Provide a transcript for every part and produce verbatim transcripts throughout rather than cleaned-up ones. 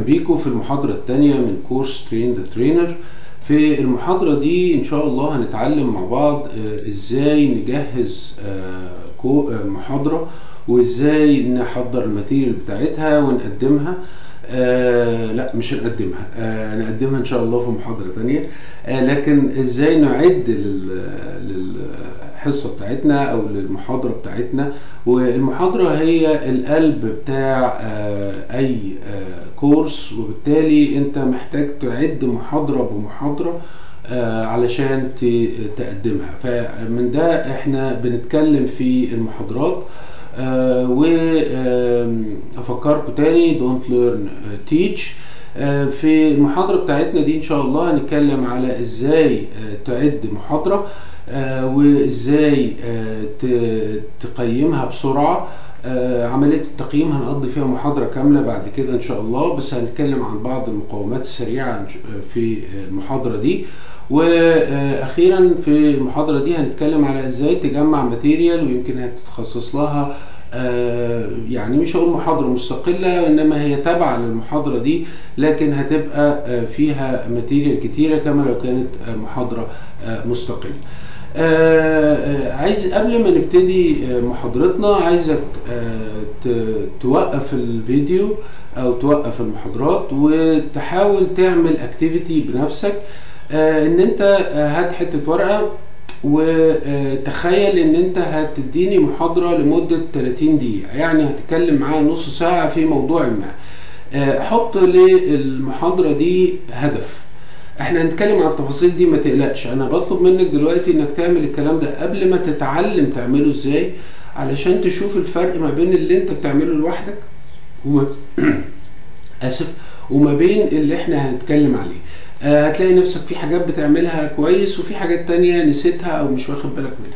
بيكم في المحاضرة الثانية من كورس ترين ذا ترينر. في المحاضرة دي إن شاء الله هنتعلم مع بعض إزاي نجهز محاضرة وإزاي نحضر الماتيريال بتاعتها ونقدمها. آه لا مش نقدمها آه نقدمها ان شاء الله في محاضرة تانية. آه لكن ازاي نعد للحصة بتاعتنا او للمحاضرة بتاعتنا. والمحاضرة هي القلب بتاع آه اي آه كورس، وبالتالي انت محتاج تعد محاضرة بمحاضرة آه علشان تقدمها. فمن ده احنا بنتكلم في المحاضرات. آه وافكركم تاني don't learn uh, teach. آه في المحاضرة بتاعتنا دي ان شاء الله هنتكلم على ازاي آه تعد محاضرة آه وازاي آه تقيمها بسرعة. آه عملية التقييم هنقضي فيها محاضرة كاملة بعد كده ان شاء الله، بس هنتكلم عن بعض المقومات السريعة في المحاضرة دي. واخيرا في المحاضره دي هنتكلم على ازاي تجمع ماتيريال، ويمكن هتتخصص لها آه يعني مش هقول محاضره مستقله، انما هي تابعه للمحاضره دي، لكن هتبقى آه فيها ماتيريال كتيره كما لو كانت آه محاضره آه مستقله. آه عايز قبل ما نبتدي آه محاضرتنا عايزك آه توقف الفيديو او توقف المحاضرات وتحاول تعمل اكتيفيتي بنفسك. آه ان انت آه هات حته ورقه وتخيل ان انت هتديني محاضره لمده ثلاثين دقيقه، يعني هتتكلم معايا نص ساعه في موضوع ما. آه حط للمحاضره دي هدف. احنا هنتكلم عن التفاصيل دي، ما تقلقش. انا بطلب منك دلوقتي انك تعمل الكلام ده قبل ما تتعلم تعمله ازاي، علشان تشوف الفرق ما بين اللي انت بتعمله لوحدك وما اسف وما بين اللي احنا هنتكلم عليه. آه هتلاقي نفسك في حاجات بتعملها كويس وفي حاجات تانية نسيتها او مش واخد بالك منها.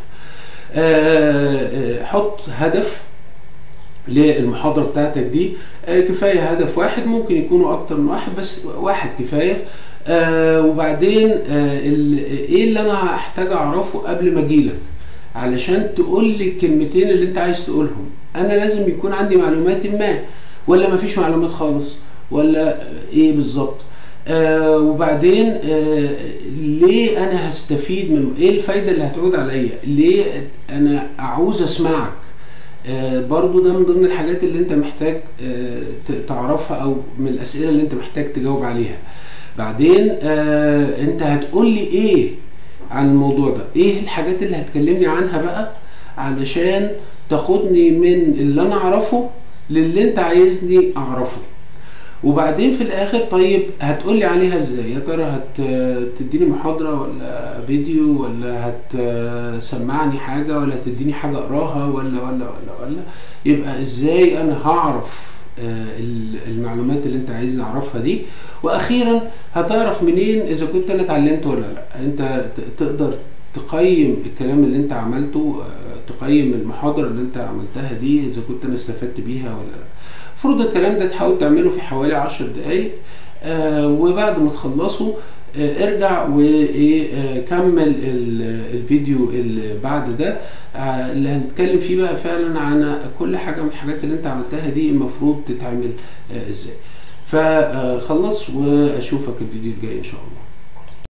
آه آه حط هدف للمحاضرة بتاعتك دي. آه كفاية هدف واحد، ممكن يكونوا اكتر من واحد بس واحد كفاية. آه وبعدين آه ايه اللي انا هحتاج اعرفه قبل ما اجيلك علشان تقول لي الكلمتين اللي انت عايز تقولهم. انا لازم يكون عندي معلومات ما، ولا مفيش معلومات خالص، ولا ايه بالظبط؟ آه وبعدين آه ليه انا هستفيد من ايه الفايده اللي هتعود عليا؟ ليه انا اعوز اسمعك؟ آه برضو ده من ضمن الحاجات اللي انت محتاج آه تعرفها، او من الاسئله اللي انت محتاج تجاوب عليها. بعدين آه انت هتقول لي ايه عن الموضوع ده؟ ايه الحاجات اللي هتكلمني عنها بقى علشان تاخدني من اللي انا اعرفه للي انت عايزني اعرفه؟ وبعدين في الاخر طيب هتقولي عليها ازاي؟ يا ترى هتديني محاضرة ولا فيديو، ولا هتسمعني حاجة، ولا هتديني حاجة اقراها، ولا ولا ولا ولا يبقى ازاي انا هعرف المعلومات اللي انت عايز نعرفها دي؟ واخيرا هتعرف منين اذا كنت انا اتعلمت ولا لا. انت تقدر تقيم الكلام اللي انت عملته، تقيم المحاضرة اللي انت عملتها دي اذا كنت انا استفدت بيها ولا لا. المفروض الكلام ده تحاول تعمله في حوالي عشر دقايق. آه وبعد ما تخلصوا آه ارجع وكمل آه الفيديو اللي بعد ده آه اللي هنتكلم فيه بقى فعلا عن كل حاجة من الحاجات اللي انت عملتها دي المفروض تتعمل آه ازاي. فخلص واشوفك الفيديو الجاي ان شاء الله.